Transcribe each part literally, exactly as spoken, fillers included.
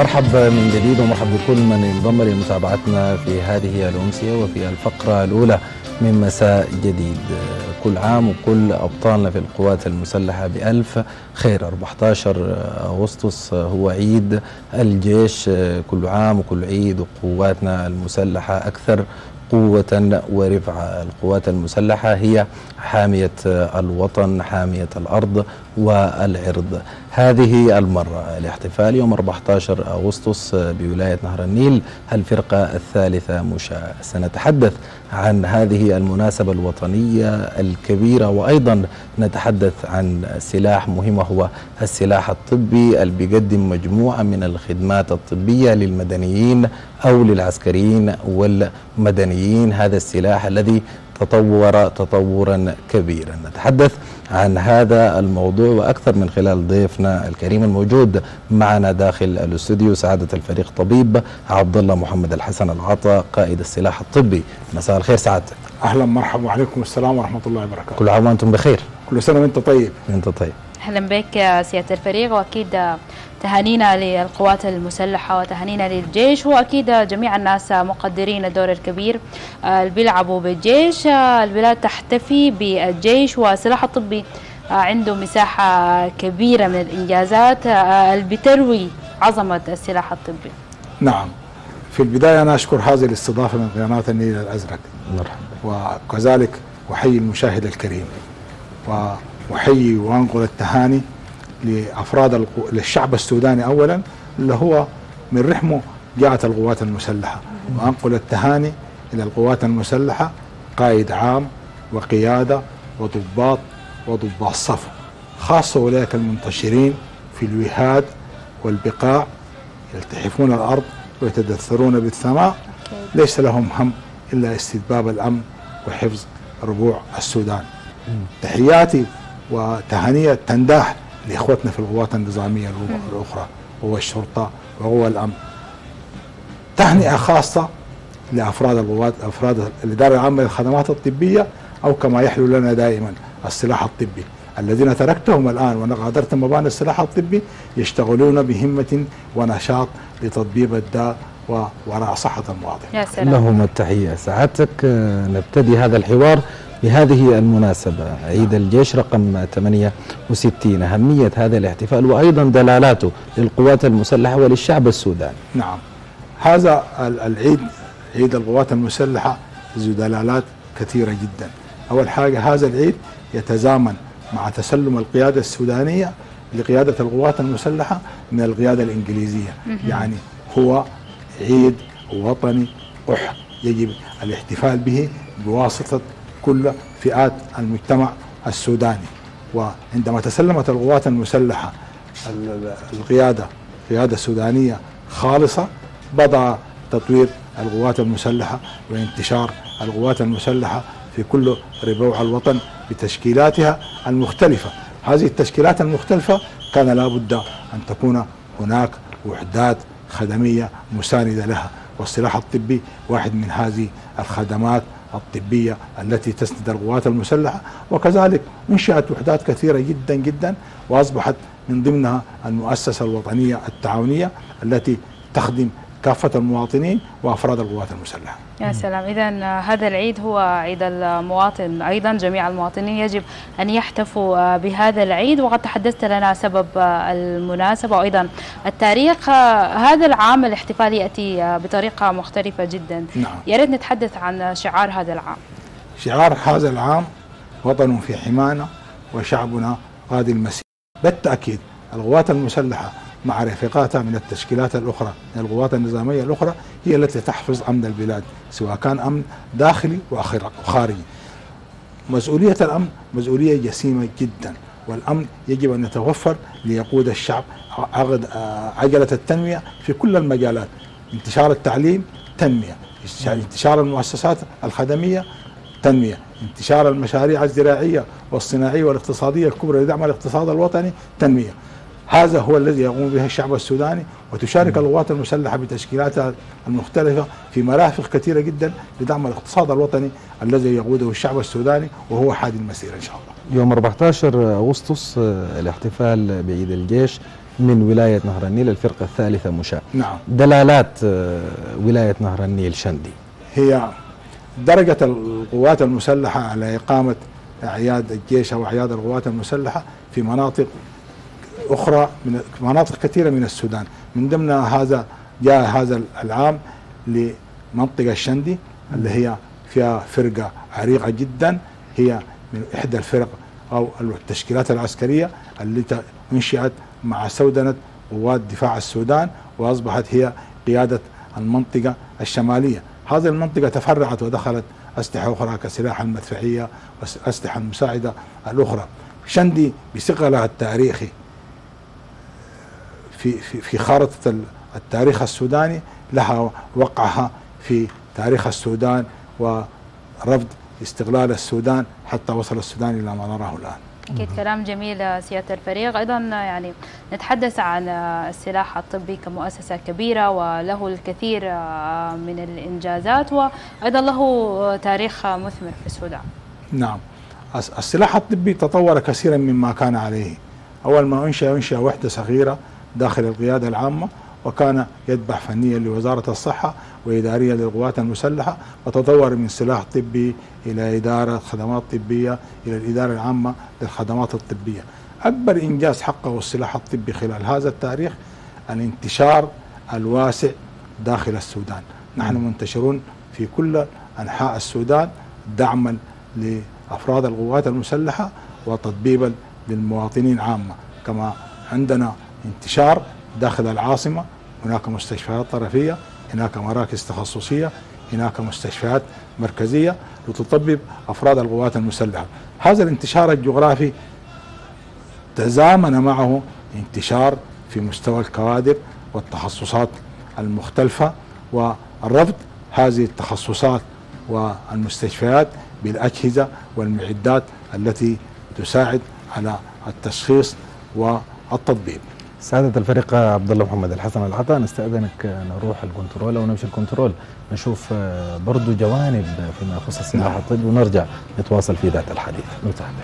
مرحبا من جديد ومرحبا بكل من انضم لمتابعتنا في هذه الأمسية وفي الفقرة الأولى من مساء جديد. كل عام وكل أبطالنا في القوات المسلحة بألف خير. أربعة عشر أغسطس هو عيد الجيش، كل عام وكل عيد وقواتنا المسلحة أكثر قوة ورفعة. القوات المسلحة هي حامية الوطن، حامية الأرض والعرض. هذه المرة الاحتفال يوم أربعة عشر أغسطس بولاية نهر النيل الفرقة الثالثة مشاة. سنتحدث عن هذه المناسبة الوطنية الكبيرة، وأيضا نتحدث عن سلاح مهم هو السلاح الطبي اللي بيقدم مجموعة من الخدمات الطبية للمدنيين أو للعسكريين والمدنيين. هذا السلاح الذي تطور تطورا كبيرا. نتحدث عن هذا الموضوع وأكثر من خلال ضيفنا الكريم الموجود معنا داخل الاستوديو، سعادة الفريق طبيب عبد الله محمد الحسن العطا، قائد السلاح الطبي. مساء الخير سعادتك. أهلا مرحبا وعليكم السلام ورحمة الله وبركاته. كل عام وأنتم بخير. كل سنة وأنت طيب. أنت طيب. أهلا بك سيادة الفريق، وأكيد تهانينا للقوات المسلحة وتهانينا للجيش، وأكيد جميع الناس مقدرين الدور الكبير اللي بيلعبوا بالجيش. البلاد تحتفي بالجيش والسلاح الطبي عنده مساحة كبيرة من الإنجازات اللي بتروي عظمة السلاح الطبي. نعم، في البداية أنا أشكر هذه الاستضافة من قناة النيل الأزرق. مرحبا. وكذلك أحيي المشاهد الكريم، وأحيي وأنقل التهاني لأفراد للشعب السوداني أولا اللي هو من رحمه جاءت القوات المسلحة، وأنقل التهاني إلى القوات المسلحة قائد عام وقيادة وضباط وضباط صف، خاصة أولئك المنتشرين في الوهاد والبقاع يلتحفون الأرض ويتدثرون بالسماء، ليس لهم هم إلا استتباب الأمن وحفظ ربوع السودان. تحياتي وتهانية تنداح لإخوتنا في القوات النظامية الأخرى وهو الشرطة وهو الأمن. تهنئة خاصة لأفراد القوات، أفراد الإدارة العامة للخدمات الطبية، أو كما يحلو لنا دائما السلاح الطبي، الذين تركتهم الآن وأنا غادرت مباني السلاح الطبي يشتغلون بهمة ونشاط لتطبيب الداء ووراء صحة المواطن. لهم التحية. سعادتك نبتدي هذا الحوار بهذه المناسبة، عيد الجيش رقم ثمانية وستين، أهمية هذا الاحتفال وأيضا دلالاته للقوات المسلحة وللشعب السوداني. نعم، هذا العيد عيد القوات المسلحة ذو دلالات كثيرة جدا. أول حاجة هذا العيد يتزامن مع تسلم القيادة السودانية لقيادة القوات المسلحة من القيادة الإنجليزية، يعني هو عيد وطني قح يجب الاحتفال به بواسطة كل فئات المجتمع السوداني. وعندما تسلمت القوات المسلحة القيادة قيادة سودانية خالصة، بدأ تطوير القوات المسلحة وانتشار القوات المسلحة في كل ربوع الوطن بتشكيلاتها المختلفة. هذه التشكيلات المختلفة كان لا بد أن تكون هناك وحدات خدمية مساندة لها، والسلاح الطبي واحد من هذه الخدمات الطبية التي تسند القوات المسلحة. وكذلك انشأت وحدات كثيرة جدا جدا، وأصبحت من ضمنها المؤسسة الوطنية التعاونية التي تخدم كافة المواطنين وأفراد القوات المسلحة. يا سلام، إذن هذا العيد هو عيد المواطن أيضا. جميع المواطنين يجب أن يحتفوا بهذا العيد، وقد تحدثت لنا سبب المناسبة وأيضا التاريخ. هذا العام الاحتفال يأتي بطريقة مختلفة جدا. نعم. يا ريت نتحدث عن شعار هذا العام. شعار هذا العام وطن في حمانا وشعبنا غادي المسير. بالتأكيد القوات المسلحة مع رفقاتها من التشكيلات الأخرى من القوات النظامية الأخرى هي التي تحفظ أمن البلاد، سواء كان أمن داخلي وخارجي. مسؤولية الأمن مسؤولية جسيمة جدا، والأمن يجب أن يتوفر ليقود الشعب عجلة التنمية في كل المجالات. انتشار التعليم تنمية، انتشار المؤسسات الخدمية تنمية، انتشار المشاريع الزراعية والصناعية والاقتصادية الكبرى لدعم الاقتصاد الوطني تنمية. هذا هو الذي يقوم به الشعب السوداني، وتشارك القوات المسلحة بتشكيلاتها المختلفة في مرافق كثيرة جدا لدعم الاقتصاد الوطني الذي يقوده الشعب السوداني، وهو حادي المسيرة إن شاء الله. يوم أربعة عشر أغسطس الاحتفال بعيد الجيش من ولاية نهر النيل، الفرقة الثالثة مشاة. نعم. دلالات ولاية نهر النيل شندي هي درجة القوات المسلحة على إقامة أعياد الجيش أو أعياد القوات المسلحة في مناطق أخرى، من مناطق كثيرة من السودان. من ضمن هذا جاء هذا العام لمنطقة الشندي اللي هي فيها فرقة عريقة جدا، هي من إحدى الفرق أو التشكيلات العسكرية التي انشئت مع سودنة قوات دفاع السودان، وأصبحت هي قيادة المنطقة الشمالية. هذه المنطقة تفرعت ودخلت أسلحة أخرى كسلاح المدفعية والأسلحة المساعدة الأخرى. شندي بثقلها التاريخي في في في خارطة التاريخ السوداني لها وقعها في تاريخ السودان ورفض استغلال السودان حتى وصل السودان إلى ما نراه الآن. أكيد كلام جميل سيادة الفريق. أيضا يعني نتحدث عن السلاح الطبي كمؤسسة كبيرة وله الكثير من الإنجازات، وأيضا له تاريخ مثمر في السودان. نعم، السلاح الطبي تطور كثيرا مما كان عليه. أول ما أنشأ أنشأ وحدة صغيرة داخل القيادة العامة، وكان يتبع فنيا لوزارة الصحة وإداريا للقوات المسلحة، وتطور من سلاح طبي إلى إدارة خدمات طبية إلى الإدارة العامة للخدمات الطبية. أكبر إنجاز حققه السلاح الطبي خلال هذا التاريخ الانتشار الواسع داخل السودان. نحن منتشرون في كل أنحاء السودان دعما لأفراد القوات المسلحة وتطبيبا للمواطنين عامة. كما عندنا انتشار داخل العاصمة، هناك مستشفيات طرفية، هناك مراكز تخصصية، هناك مستشفيات مركزية لتطبب أفراد القوات المسلحة. هذا الانتشار الجغرافي تزامن معه انتشار في مستوى الكوادر والتخصصات المختلفة، والربط هذه التخصصات والمستشفيات بالأجهزة والمعدات التي تساعد على التشخيص والتطبيب. سعادة الفريق عبد الله محمد الحسن العطا، نستأذنك نروح الكنترول أو نمشي الكنترول نشوف برضو جوانب فيما يخص السلاح الطبي ونرجع نتواصل في ذات الحديث. نتابع.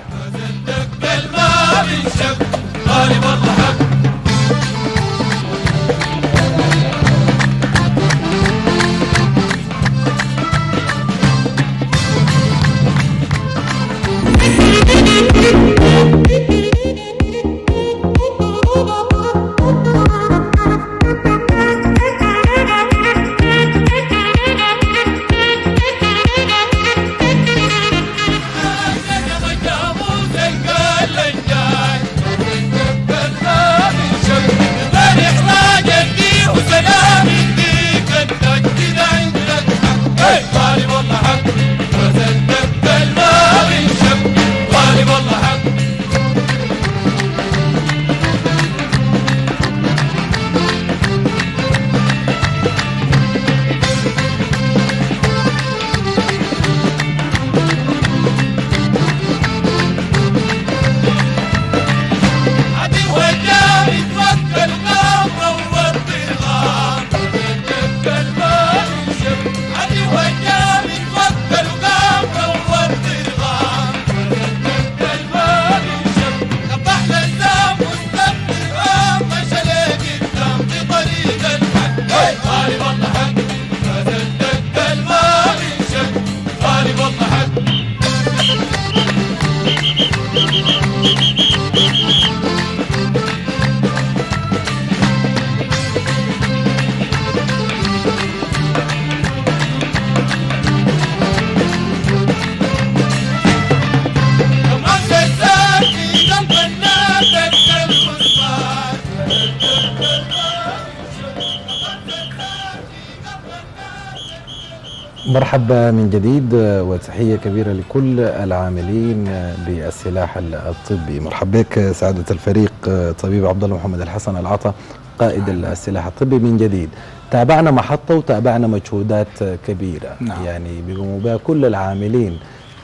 مرحبا من جديد وتحية كبيرة لكل العاملين بالسلاح الطبي. مرحبا بك سعادة الفريق طبيب عبد الله محمد الحسن العطا قائد السلاح الطبي من جديد. تابعنا محطة وتابعنا مجهودات كبيرة. نعم. يعني بيقوموا بها كل العاملين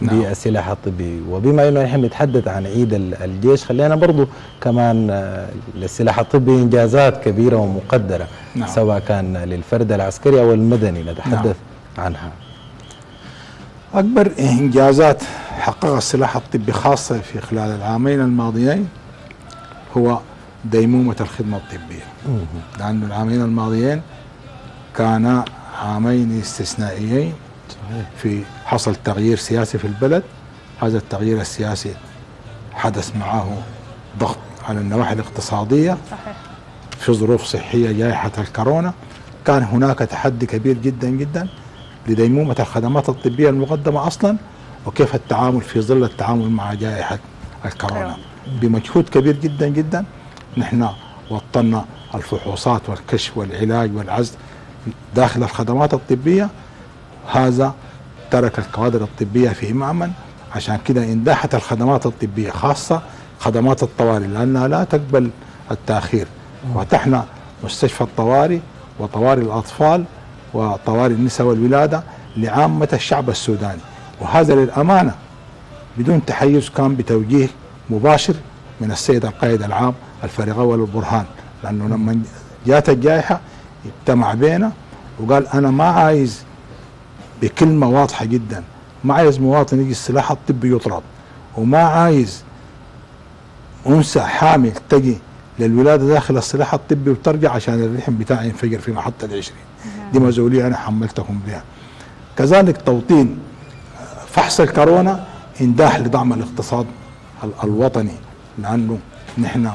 نعم. بالسلاح الطبي. وبما انه نحن نتحدث عن عيد الجيش، خلينا برضو كمان للسلاح الطبي انجازات كبيره ومقدره، نعم. سواء كان للفرد العسكري او المدني نتحدث نعم. عنها. اكبر انجازات حققها السلاح الطبي خاصه في خلال العامين الماضيين هو ديمومه الخدمه الطبيه، لأن العامين الماضيين كانا عامين استثنائيين في حصل تغيير سياسي في البلد. هذا التغيير السياسي حدث معه ضغط على النواحي الاقتصادية صحيح. في ظروف صحية جائحة الكورونا كان هناك تحدي كبير جدا جدا لديمومة الخدمات الطبية المقدمة أصلا، وكيف التعامل في ظل التعامل مع جائحة الكورونا. بمجهود كبير جدا جدا نحن وطنا الفحوصات والكشف والعلاج والعزل داخل الخدمات الطبية. هذا ترك الكوادر الطبية في مأمن، عشان كده انداحت الخدمات الطبية خاصة خدمات الطوارئ لأنها لا تقبل التأخير. فتحنا مستشفى الطوارئ وطوارئ الأطفال وطوارئ النساء والولادة لعامة الشعب السوداني، وهذا للأمانة بدون تحيز كان بتوجيه مباشر من السيد القائد العام الفريق أول البرهان، لأنه لما جاءت الجائحة اجتمع بينا وقال أنا ما عايز بكلمة واضحة جدا، ما عايز مواطن يجي السلاح الطبي يطرد، وما عايز أنثى حامل تجي للولادة داخل السلاح الطبي وترجع عشان الرحم بتاعي ينفجر في محطة العشرين. دي مسؤولية أنا حملتكم بها. كذلك توطين فحص الكورونا انداح لدعم الاقتصاد الوطني، لأنه نحن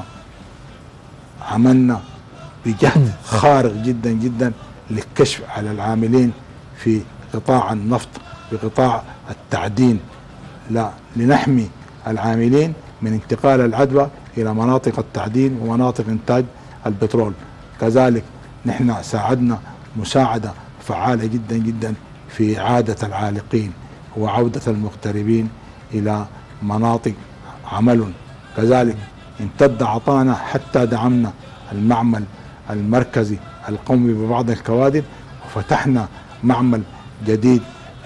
عملنا بجهد خارق جدا جدا للكشف على العاملين في قطاع النفط بقطاع التعدين، لا لنحمي العاملين من انتقال العدوى إلى مناطق التعدين ومناطق إنتاج البترول. كذلك نحن ساعدنا مساعدة فعالة جدا جدا في إعادة العالقين وعودة المغتربين إلى مناطق عمل. كذلك امتد عطانا حتى دعمنا المعمل المركزي القومي ببعض الكوادر، وفتحنا معمل جديد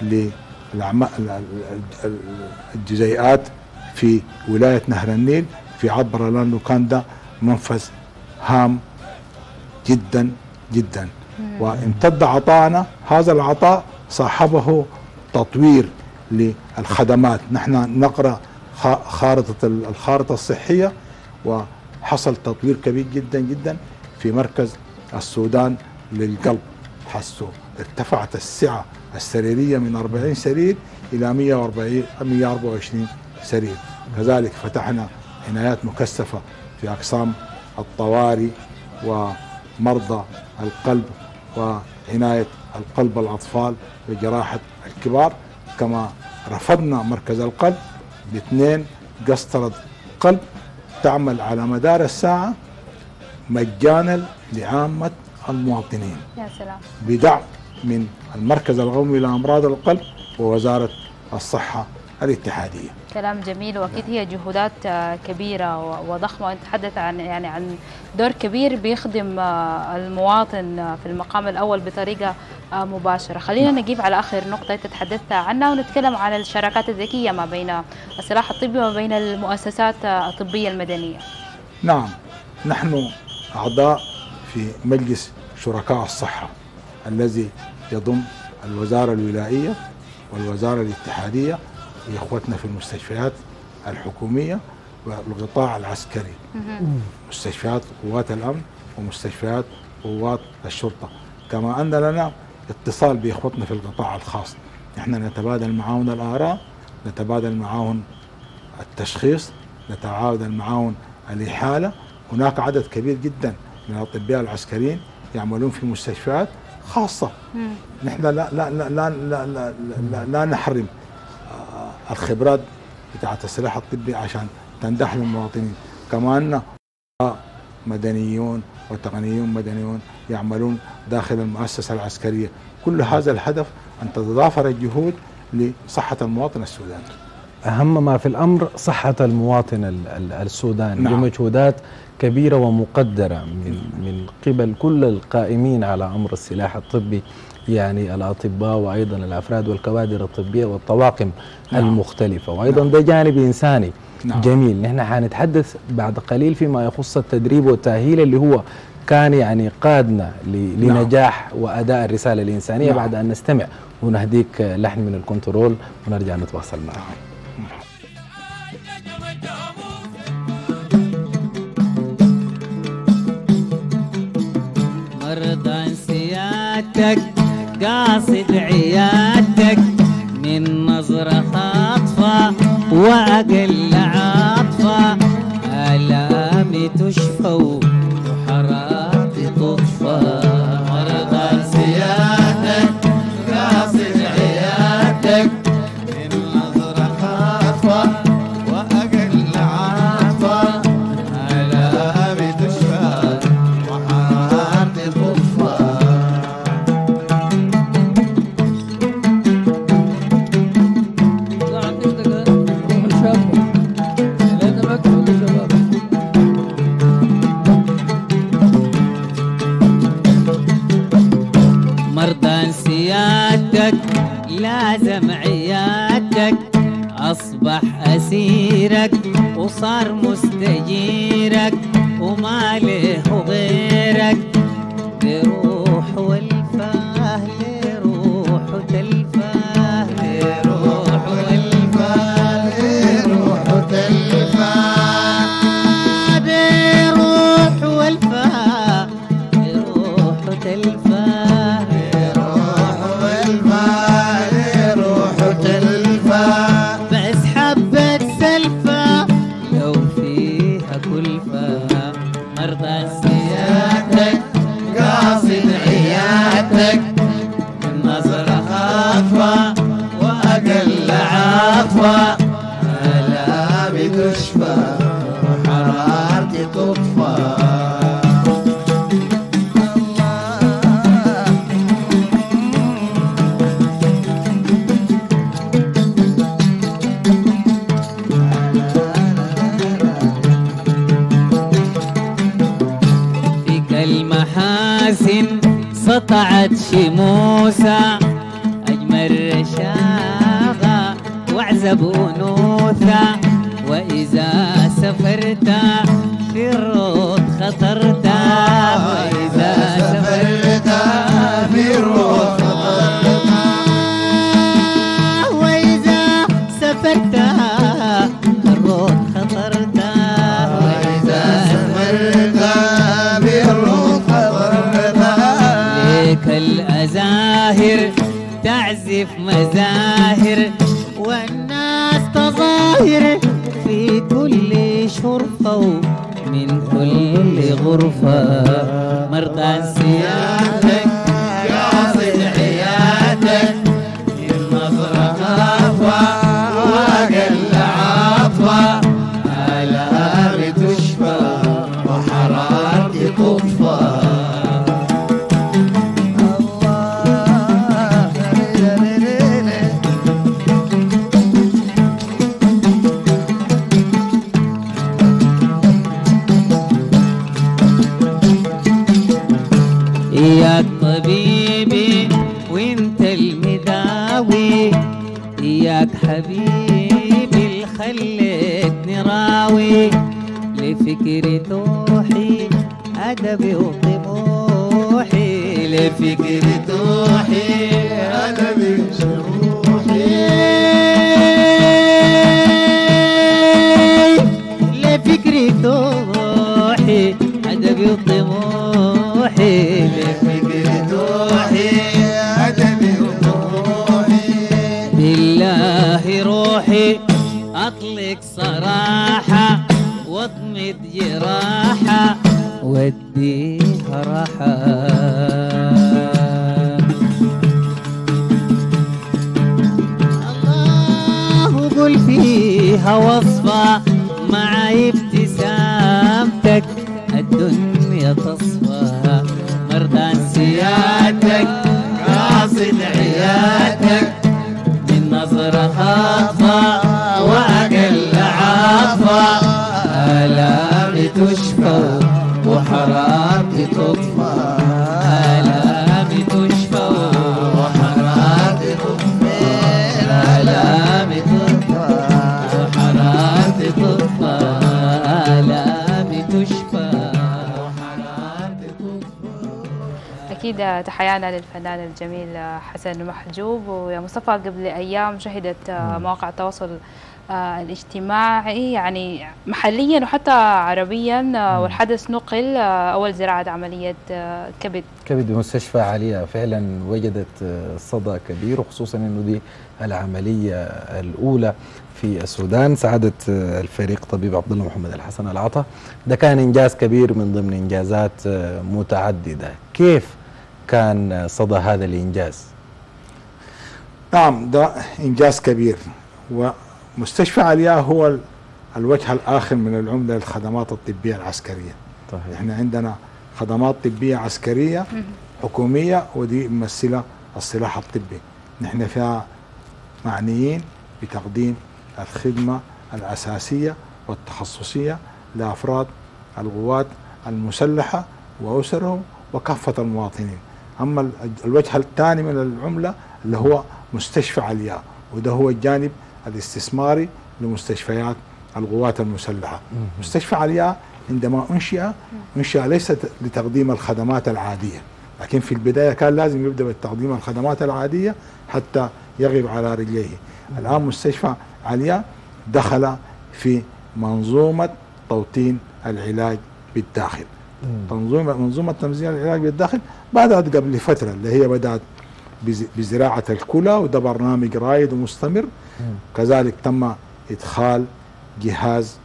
للجزيئات في ولاية نهر النيل في عبر، لأنه كان ده منفذ هام جدا جدا. وامتد عطانا، هذا العطاء صاحبه تطوير للخدمات. نحن نقرأ خارطة الخارطة الصحية، وحصل تطوير كبير جدا جدا في مركز السودان للقلب، حسوا ارتفعت السعة السريرية من أربعين سرير إلى مئة وأربعة وعشرين سرير. كذلك فتحنا عنايات مكثفة في أقسام الطوارئ ومرضى القلب وعناية القلب الأطفال وجراحة الكبار. كما رفضنا مركز القلب باثنين قسطرة قلب تعمل على مدار الساعة مجانا لعامة المواطنين، يا سلام، بدعم من المركز القومي لأمراض القلب ووزارة الصحة الاتحادية. كلام جميل، واكيد هي جهودات كبيره وضخمه، وانت تحدث عن يعني عن دور كبير بيخدم المواطن في المقام الاول بطريقه مباشره. خلينا نجيب على اخر نقطه انت تحدثت عنها ونتكلم عن الشراكات الذكيه ما بين السلاح الطبي وما بين المؤسسات الطبيه المدنيه. نعم، نحن اعضاء في مجلس شركاء الصحه الذي يضم الوزاره الولائيه والوزاره الاتحاديه واخوتنا في المستشفيات الحكوميه والقطاع العسكري، مستشفيات قوات الامن ومستشفيات قوات الشرطه. كما ان لنا اتصال باخوتنا في القطاع الخاص، نحن نتبادل معاهم الاراء، نتبادل معاهم التشخيص، نتبادل معاهم الاحاله. هناك عدد كبير جدا من الاطباء العسكريين يعملون في مستشفيات خاصه. نحن لا لا لا لا لا, لا, لا, لا, لا نحرم الخبرات بتاعت السلاح الطبي عشان تندح للمواطنين. كما ان مدنيون وتقنيون مدنيون يعملون داخل المؤسسه العسكريه. كل هذا الهدف ان تتضافر الجهود لصحه المواطن السوداني. أهم ما في الأمر صحة المواطن ال- ال- السوداني. نعم. بمجهودات كبيرة ومقدرة من من قبل كل القائمين على أمر السلاح الطبي، يعني الأطباء وأيضا الأفراد والكوادر الطبية والطواقم نعم. المختلفة، وأيضا ده جانب إنساني نعم. جميل. نحن حنتحدث بعد قليل فيما يخص التدريب والتأهيل اللي هو كان يعني قادنا ل- لنجاح وأداء الرسالة الإنسانية. نعم. بعد أن نستمع ونهديك لحن من الكنترول ونرجع نتواصل معك. مرضى سيادتك قاصد عيادتك من نظرة خاطفة وأقل عاطفة، آلامي تشفى وحرارتي تطفى. مرضى سيادتك قاصد عيادتك من نظرة خاطفة وأقل عاطفة، آلامي تشفى وحرارتي تطفى. مرضى سيادتك لازم عيادتك، أصبح أسيرك وصار مستجيرك وما له غيرك. بروح والفاه لروح تلفاه، لروح والفاه لروح تلفاه، بروح والفاه لروح تلفاه، لروح والفاه لروح تلفاه. بس حبة سلفة لو فيها كلفة. مرضى سيادتك قاصد عيادتك من نظرة خاطفة وأقل عاطفة، آلامي تشفى وحرارتي تطفى. فيك المحاسن سطعت شموسة، أجمل رشاقة وأعزب أنوثة. وإذا سافرت في الروض خطرت، وإذا سافرت في الروض خطرت، وإذا سافرت الروض خطرت، وإذا سافرت بالروض خطرت. ليك الأزاهر تعزف مزاهر والناس تظاهر في كل شرفة ومن كل غرفة. مرضى سيادتك قاصد عيادتك من نظرة خاطفة وأقل عاطفة، آلامي تشفى وحرارتي تطفى. إياك طبيبي وانت المداوي، إياك حبيبي اللي خليتني راوي. لفكري توحي أدبي وطموحي، لفكري توحي أدبي وطموحي، لفكري توحي أدبي وطموحي، لفكري توحي أدبي وطموحي. بالله روحي أطلق صراحة واضمد جراحة واديها راحة. الله قل فيها وصفة مع ابتسامتك الدنيا تصفى. مرضى سيادتك قاصد عيادتك من نظرة خاطفة وحرارتي تطفى آلامي تشفى وحرارتي تطفى آلامي تطفى وحرارتي تطفى آلامي تشفى وحرارتي تطفى. أكيد تحيانا للفنان الجميل حسن محجوب. ويا مصطفى قبل أيام شهدت مواقع التواصل الاجتماعي يعني محليا وحتى عربيا والحدث نقل أول زراعة عملية كبد كبد بمستشفى عليا فعلا وجدت صدى كبير، وخصوصا أنه دي العملية الأولى في السودان. سعادة الفريق طبيب عبد الله محمد الحسن العطا، ده كان إنجاز كبير من ضمن إنجازات متعددة. كيف كان صدى هذا الإنجاز؟ نعم، ده إنجاز كبير. ومستشفى عليا هو الوجه الآخر من العملة للخدمات الطبية العسكرية. طيب. إحنا عندنا خدمات طبية عسكرية حكومية، ودي ممثلة السلاح الطبي. نحن فيها معنيين بتقديم الخدمة الأساسية والتخصصية لأفراد القوات المسلحة وأسرهم وكافة المواطنين. أما الوجه الثاني من العملة اللي هو مستشفى عليا، وده هو الجانب الاستثماري لمستشفيات القوات المسلحة. مستشفى عليا عندما أنشئ أنشئ ليس لتقديم الخدمات العادية، لكن في البداية كان لازم يبدأ بتقديم الخدمات العادية حتى يغيب على رجليه. الآن مستشفى عليا دخل في منظومة توطين العلاج بالداخل. منظومة منظومة تنظيم العلاج بالداخل بدأت قبل فترة، اللي هي بدأت بزراعة الكلى، وده برنامج رائد ومستمر. كذلك تم إدخال جهاز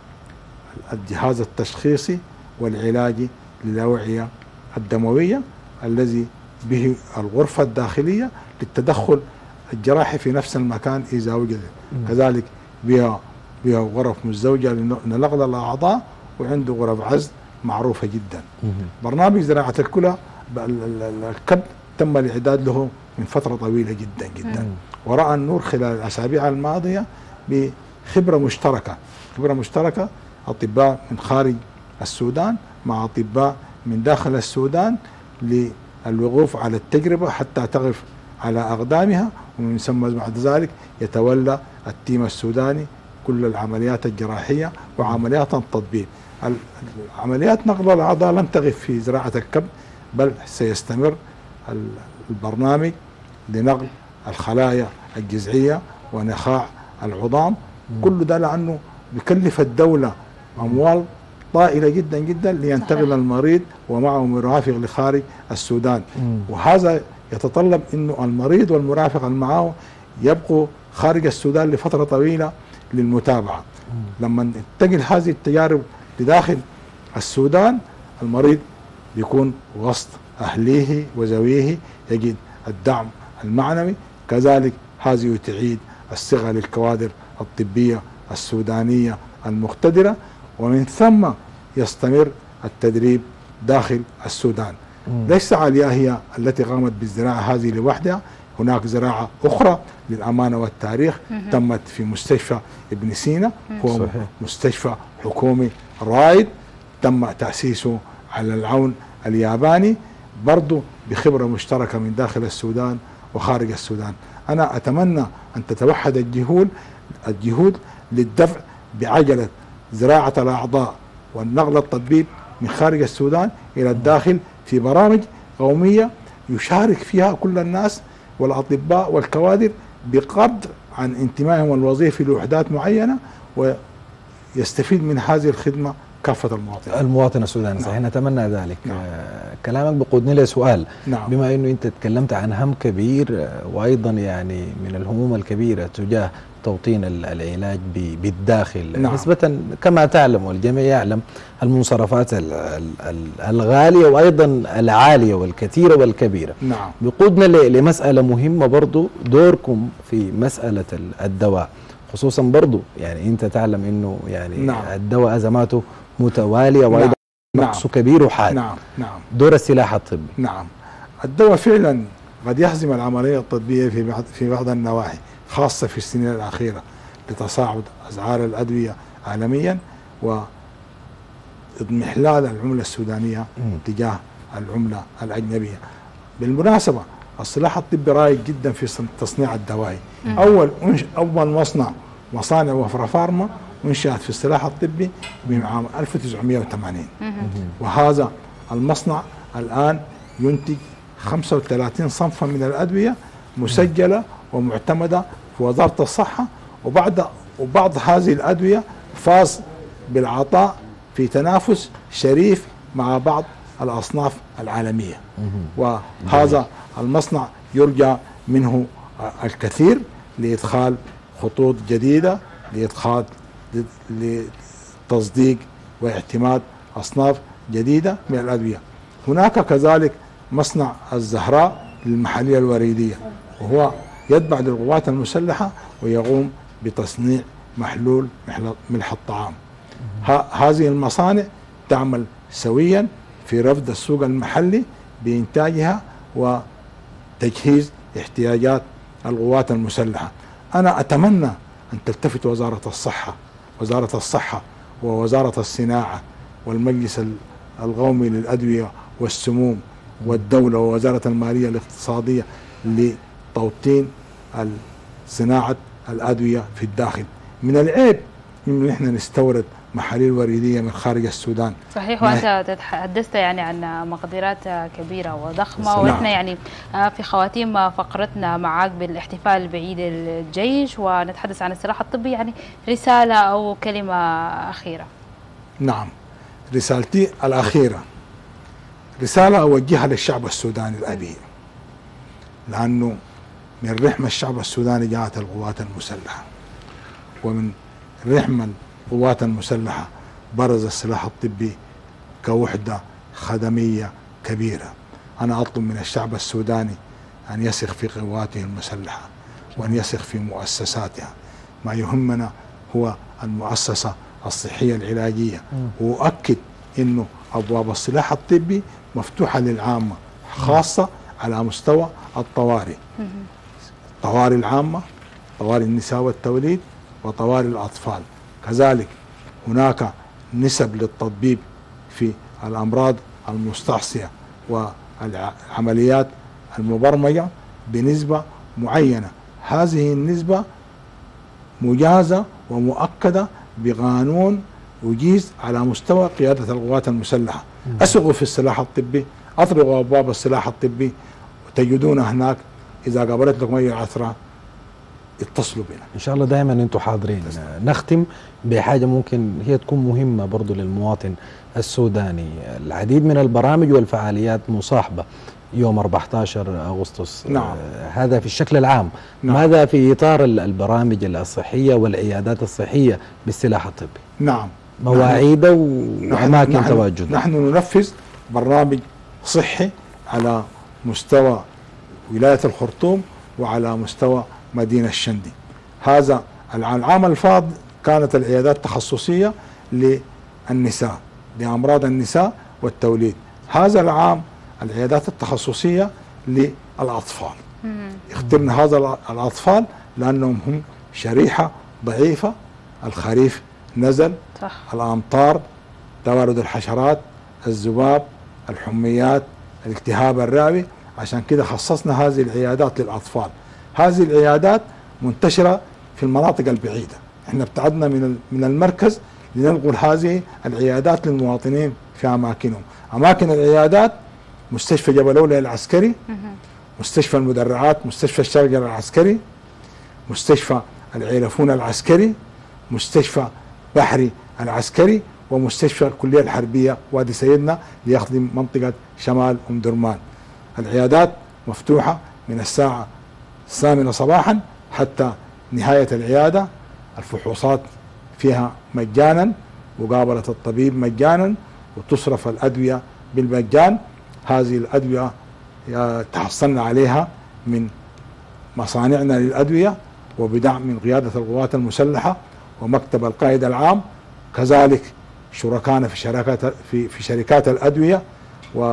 الجهاز التشخيصي والعلاجي للأوعية الدموية الذي به الغرفة الداخلية للتدخل الجراحي في نفس المكان إذا وجد. كذلك بها بها غرف مزدوجة لنقل الأعضاء، وعنده غرف عزل معروفة جدا. برنامج زراعة الكلى الكبد تم الإعداد له من فترة طويلة جدا جدا، ورأى النور خلال الأسابيع الماضية بخبرة مشتركة خبرة مشتركة أطباء من خارج السودان مع أطباء من داخل السودان للوقوف على التجربة حتى تقف على أقدامها، ومن ثم بعد ذلك يتولى التيم السوداني كل العمليات الجراحية وعمليات التطبيب. عمليات نقل الأعضاء لم تقف في زراعة الكبد، بل سيستمر البرنامج لنقل الخلايا الجذعية ونخاع العظام. كل ده لأنه بيكلف الدولة أموال طائلة جدا جدا لينتقل المريض ومعه مرافق لخارج السودان. وهذا يتطلب أنه المريض والمرافق معه يبقوا خارج السودان لفترة طويلة للمتابعة. لما تنتقل هذه التجارب لداخل السودان، المريض بيكون وسط أهليه وزويه، يجد الدعم المعنوي. كذلك هذه تعيد الصغة للكوادر الطبية السودانية المقتدرة، ومن ثم يستمر التدريب داخل السودان. ليس عليا هي التي قامت بالزراعة هذه لوحدها، هناك زراعة أخرى للأمانة والتاريخ تمت في مستشفى ابن سينا، هو صحيح. مستشفى حكومي رائد تم تأسيسه على العون الياباني، برضو بخبرة مشتركة من داخل السودان وخارج السودان. أنا أتمنى أن تتوحد الجهود الجهود للدفع بعجلة زراعة الأعضاء والنقل التطبيب من خارج السودان إلى الداخل في برامج قومية يشارك فيها كل الناس والأطباء والكوادر بقدر عن انتمائهم الوظيفي لوحدات معينة، ويستفيد من هذه الخدمة كافة المواطنين. المواطن السوداني. نعم. صحيح، نتمنى ذلك. نعم. آه كلامك بقودني لسؤال. نعم. بما انه انت تكلمت عن هم كبير، آه وايضا يعني من الهموم الكبيرة تجاه توطين العلاج بالداخل. نعم. نسبة كما تعلم والجميع يعلم المنصرفات الغالية وايضا العالية والكثيرة والكبيرة. نعم. بقودنا لمسألة مهمة برضو، دوركم في مسألة الدواء، خصوصا برضو يعني انت تعلم انه يعني نعم. الدواء ازماته متوالية وايضا نقص نعم. كبير وحاد. نعم نعم. دور السلاح الطبي. نعم. الدواء فعلا قد يهزم العملية الطبية في بعض في بعض النواحي، خاصة في السنين الأخيرة لتصاعد أسعار الأدوية عالميا اضمحلال العملة السودانية تجاه العملة الأجنبية. بالمناسبة السلاح الطبي رائج جدا في تصنيع الدواء. أول أول مصنع مصانع وفرة فارما انشأت في السلاح الطبي من عام ألف وتسعمئة وثمانين، وهذا المصنع الآن ينتج خمسة وثلاثين صنفا من الأدوية مسجلة ومعتمدة في وزارة الصحة، وبعد وبعض هذه الأدوية فاز بالعطاء في تنافس شريف مع بعض الأصناف العالمية. وهذا المصنع يرجى منه الكثير لإدخال خطوط جديدة لإدخال لتصديق واعتماد أصناف جديدة من الأدوية. هناك كذلك مصنع الزهراء للمحاليل الوريدية، وهو يتبع للقوات المسلحة ويقوم بتصنيع محلول ملح الطعام. هذه المصانع تعمل سويا في رفض السوق المحلي بإنتاجها وتجهيز احتياجات القوات المسلحة. أنا أتمنى أن تلتفت وزارة الصحة وزارة الصحة ووزارة الصناعة والمجلس القومي للأدوية والسموم والدولة ووزارة المالية الاقتصادية لتوطين صناعة الأدوية في الداخل. من العيب إن نحن نستورد محاليل وريدية من خارج السودان. صحيح، وأنت تحدثت يعني عن مقدرات كبيرة وضخمة، ونحن يعني في خواتيم فقرتنا معك بالاحتفال بعيد الجيش ونتحدث عن السلاح الطبي، يعني رسالة أو كلمة أخيرة. نعم، رسالتي الأخيرة رسالة أوجهها للشعب السوداني الأبي، لأنه من رحم الشعب السوداني جاءت القوات المسلحة، ومن رحم القوات المسلحة برز السلاح الطبي كوحدة خدمية كبيرة. أنا أطلب من الشعب السوداني أن يثق في قواته المسلحة وأن يثق في مؤسساتها. ما يهمنا هو المؤسسة الصحية العلاجية، وأؤكد أنه أبواب السلاح الطبي مفتوحة للعامة، خاصة على مستوى الطوارئ، طوارئ العامة، طوارئ النساء والتوليد، وطوارئ الأطفال. كذلك هناك نسب للتطبيب في الأمراض المستعصية والعمليات المبرمجة بنسبة معينة. هذه النسبة مجازة ومؤكدة بقانون وجيز على مستوى قيادة القوات المسلحة. أسقوا في السلاح الطبي، أطرقوا أبواب السلاح الطبي وتجدون هناك. إذا قابلت لكم أي عثرة اتصلوا بنا إن شاء الله. دائما أنتم حاضرين. نختم بحاجة ممكن هي تكون مهمة برضو للمواطن السوداني. العديد من البرامج والفعاليات مصاحبة يوم أربعة عشر أغسطس. نعم. آه هذا في الشكل العام. نعم. ماذا في إطار البرامج الصحية والعيادات الصحية بالسلاح الطبي؟ نعم. مواعيده وأماكن نحن تواجده. نحن ننفذ برنامج صحي على مستوى ولاية الخرطوم وعلى مستوى مدينة الشندي. هذا العام الفاضل كانت العيادات التخصصية للنساء لأمراض النساء والتوليد. هذا العام العيادات التخصصية للأطفال. اخترنا هذا الأطفال لأنهم هم شريحة ضعيفة. الخريف نزل، صح. الأمطار، توارد الحشرات، الذباب، الحميات، الالتهاب الرئوي، عشان كده خصصنا هذه العيادات للأطفال. هذه العيادات منتشرة في المناطق البعيدة. احنا ابتعدنا من من المركز لننقل هذه العيادات للمواطنين في أماكنهم. أماكن العيادات مستشفى جبل أولي العسكري، مستشفى المدرعات، مستشفى الشرقة العسكري، مستشفى العيلفون العسكري، مستشفى بحري العسكري، ومستشفى الكلية الحربية وادي سيدنا ليخدم منطقة شمال أم درمان. العيادات مفتوحة من الساعة الثامنة صباحا حتى نهاية العيادة. الفحوصات فيها مجانا، مقابلة الطبيب مجانا، وتصرف الأدوية بالمجان. هذه الأدوية تحصلنا عليها من مصانعنا للأدوية وبدعم من قيادة القوات المسلحة ومكتب القائد العام. كذلك شركائنا في شركات في في شركات الأدوية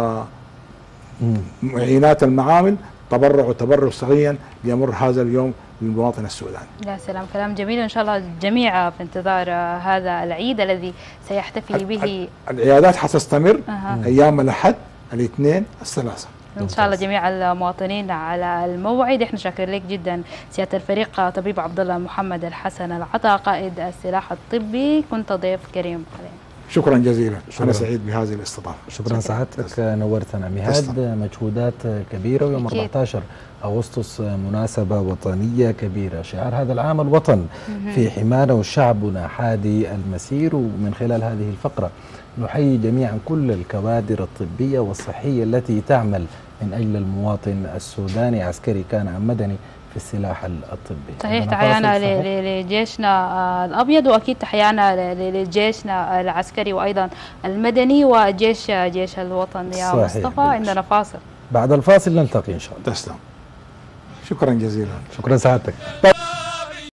ومعينات المعامل تبرعوا تبرع صغيرا ليمر هذا اليوم للمواطن السوداني. يا سلام، كلام جميل. إن شاء الله الجميع في انتظار هذا العيد الذي سيحتفل به. العيادات حتستمر أه. أيام الأحد، الاثنين، الثلاثاء. إن شاء الله جميع المواطنين على الموعد. إحنا شاكر لك جدا سيادة الفريق طبيب عبد الله محمد الحسن العطا قائد السلاح الطبي، كنت ضيف كريم علينا. شكرا جزيلا. شكرا. أنا سعيد بهذه الاستضافة. شكرا سعادتك، نورتنا. مهاد، مجهودات كبيرة، ويوم أربعة عشر أغسطس مناسبة وطنية كبيرة، شعار هذا العام الوطن في حمانا وشعبنا حادي المسير. ومن خلال هذه الفقرة نحيي جميعا كل الكوادر الطبية والصحية التي تعمل من أجل المواطن السوداني، عسكري كان أم مدني، في السلاح الطبي. صحيح، تحيانا لجيشنا الأبيض، وأكيد تحيانا لجيشنا العسكري وأيضا المدني وجيش جيش الوطن. يا مصطفى عندنا فاصل، بعد الفاصل نلتقي إن شاء الله. تسلم. شكرا جزيلا. شكرا سعادتك.